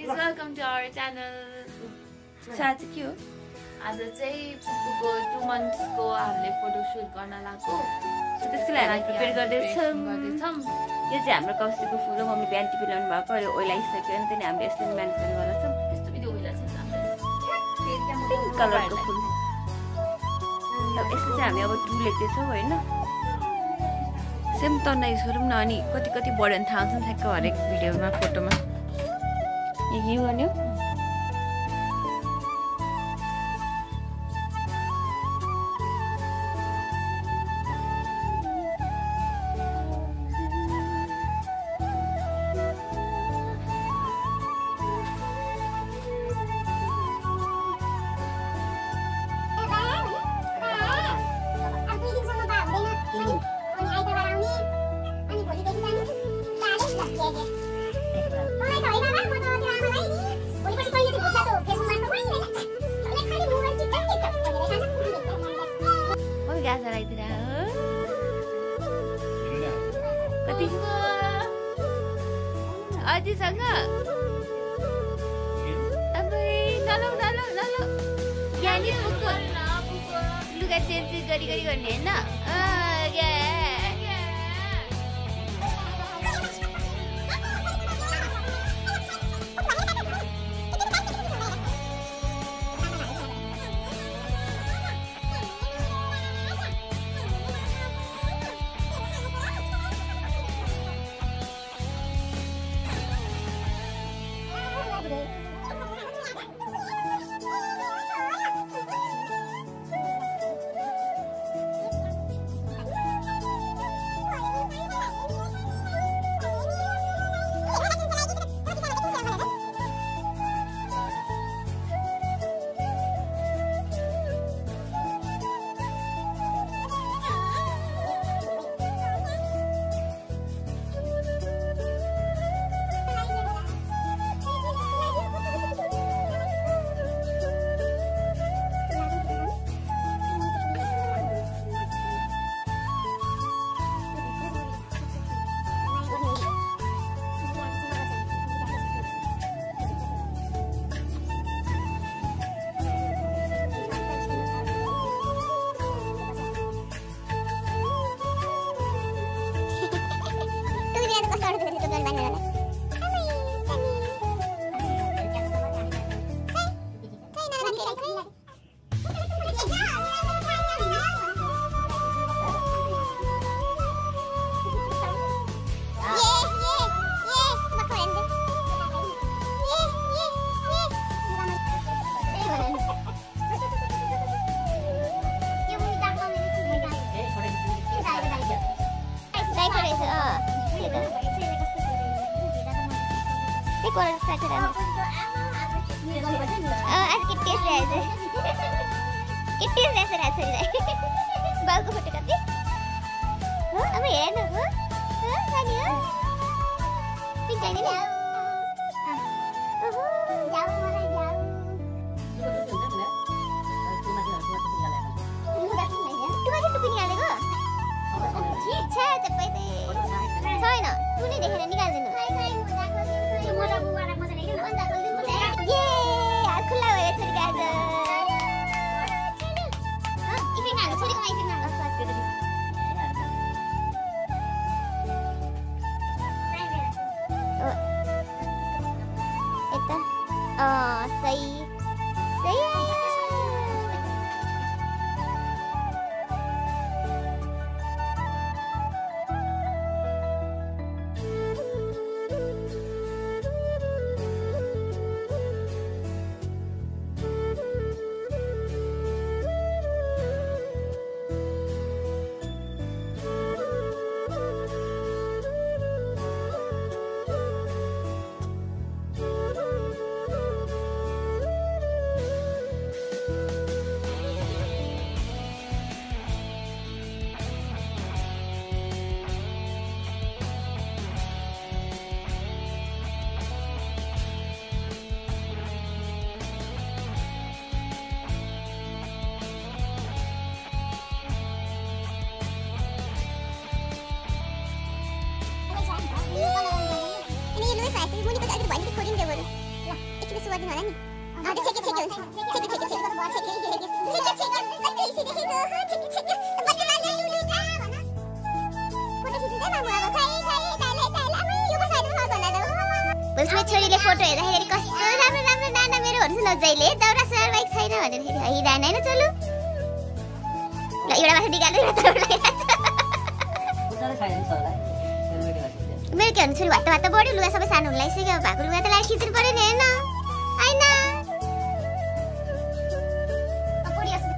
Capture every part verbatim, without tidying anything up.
guys, welcome to our channel. साथ के हो आज चाहिँ पुपुको two months को हामीले फोटो सुट गर्न लाग्यो सो त्यसको लागि हामी प्रिपेयर गर्दै छौं गर्दै छौं यो चाहिँ हाम्रो कौशीको फुल हो मम्मी बिहान टिपी ल्याउनु भएको अहिले ओइलाइसक्यो अनि त्यनी हामीले यसलाई म्यानेज गर्न वाला छौं त्यस्तो भिडियो ओइलाछ पिंक कलरको फुल अब यसले चाहिँ हामी अब टु लेख्दै छौं हैन सेम तना युज गरौँ न अनि कति कति बढ्यो भने थाहा हुन्छ नि ठ्याक्क हरेक भिडियोमा फोटोमा यो के गर्नु कति अझैसँग अब नलौ नलौ नलौ यहाँनिर लुगा चेन्ज गरी गरी गर्ने होइन बालको फोटो कति हो अब हेर्नु हो हो जानी हो पिक जाने नि ओहो जाऊ मलाई जाऊ तुमा चाहिँ टुपी निकालेको ठिक छ तपाईँ चाहिँ छैन कुनै देखेर निकाल्दिनु मजा बुवाला मजा लेख्नु अन्त ये हात खुल्ला भएर छोरीको आज Oh, सही सही यसो गर्दिन होला नि अ त्यो छेके छेके हुन्छ छेके छेके छेके छेके छेके छेके छेके कति देखेको छेके छेके बल्ल लाले लुलु जा भन फोटो खिच्दै मामु अब खाइ खाइ ताले ताले अब यो साइडमा भन न उसले छोरीले फोटो हेर्दाखेरि कस्तो राम्रो राम्रो नाना मेरो हरु नजाइले दौरा सर बाइक छैन भनेर फेरि है दान हैन चलु ल एउटा माथि निकाल्दै एउटा उताले खाइदिन्छ होला मेरो के हुन्छ वाट वाट बढी लुगा सबै सानो हुँदै सिक्यो भएको लुगा त लाइ खिच्नु पर्यो नि हैन हैन अपडी असु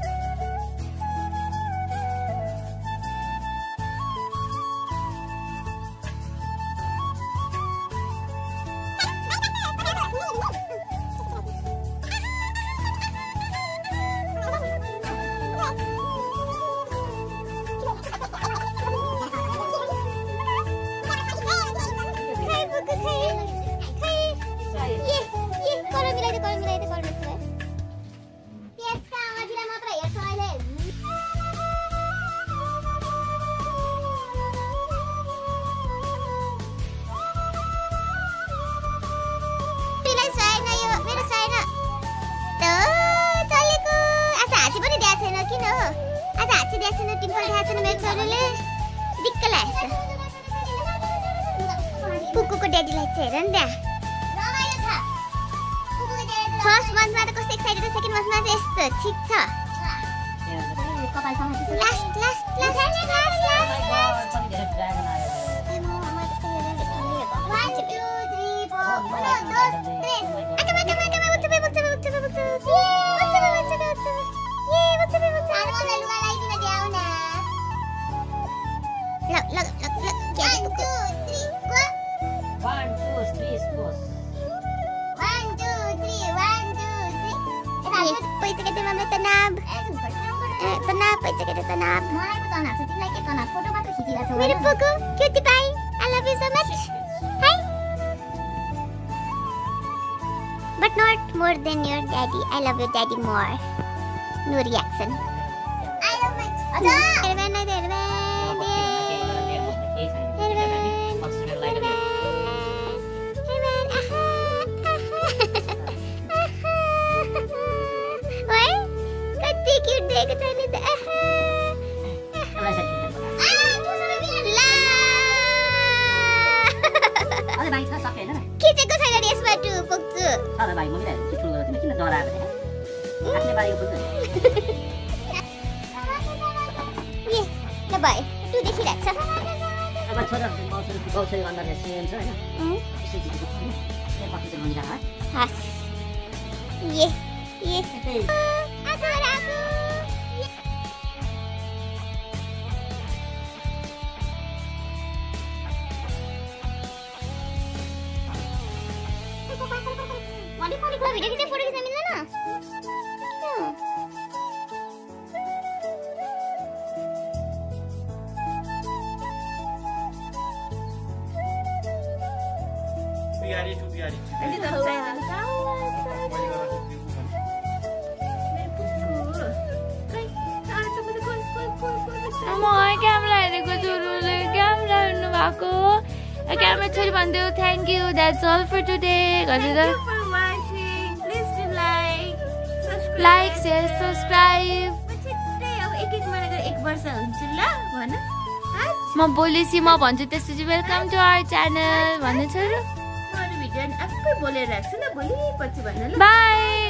पुकु को ड्याडी लाई चाहिँ हेर नि त्यहाँ रमाइलो छ पुकु को ड्याडी फर्स्ट मन्थमा त कस्तो एक्साइटेड छ सेकेन्ड मन्थमा चाहिँ यस्तो ठीक छ कपाल समाति last last last last last पनि धेरै ड्रागन आयो ए म म त्यस्तो हेरेर one two three four one two three आका आका आका उच्च उच्च उच्च उच्च उच्च उच्च उच्च ये उच्च उच्च आरो लुगा लाइदिन द्याउ न ल ल ल के पुकु one two three four one two three one two three ए पैसा के तिमीले तनाब ए तनाब पैसा के तनाब मलाई को तनाब छ तिमीलाई के तनाब फोटो मात्र खिचिरा छ मेरो पुकु cutie pie I love you so much hi but not more than your daddy I love your daddy more no reaction I love my acha हेरबेन नै हेरबेन खिचेको छैन यसबाट पुग्छु सर भाइ मम्मीलाई के ठुलो गर्दिन किन डराएको थिए आफ्नै बारीको पुग्छ ए ल भाइ तु देखिरहेछ अब छोरा म छोरा गौछरी अन्डर सेम छ हैन यसै चिज के पक्कै चाहिँ मन्दिर है हस ए ए आसो राखु भिडियो खिच्दै फोटो खिच्न मिल्दैन प्यारी टु प्यारी क्यामेरा हेरेको छोरीले क्यामेरा हेर्नु भएको क्यामेरा छोरी भन्दै thank you that's all for today गरेर लाइक शेयर सब्सक्राइब एक एक महिनाको एक वर्ष हुन्छ ल भन म बोलेसी म भन्छु त्यसपछि वेलकम टु आवर च्यानल भन्ने छोरी भिडियो आफै बोलेर राख्छु ल भोलि पछि भन्नु ल बाई।